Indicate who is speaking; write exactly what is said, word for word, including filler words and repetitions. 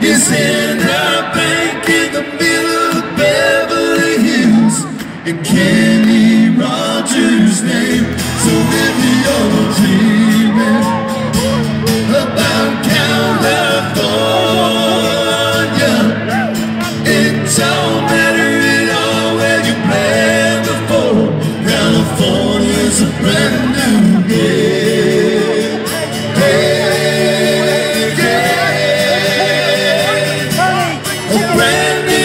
Speaker 1: It's in a bank in the middle of Beverly Hills, in Kenny Rogers' name. So if you're dreaming about California, it don't matter at all where you planned before. California's a brand new day. Hey, yeah. A brand new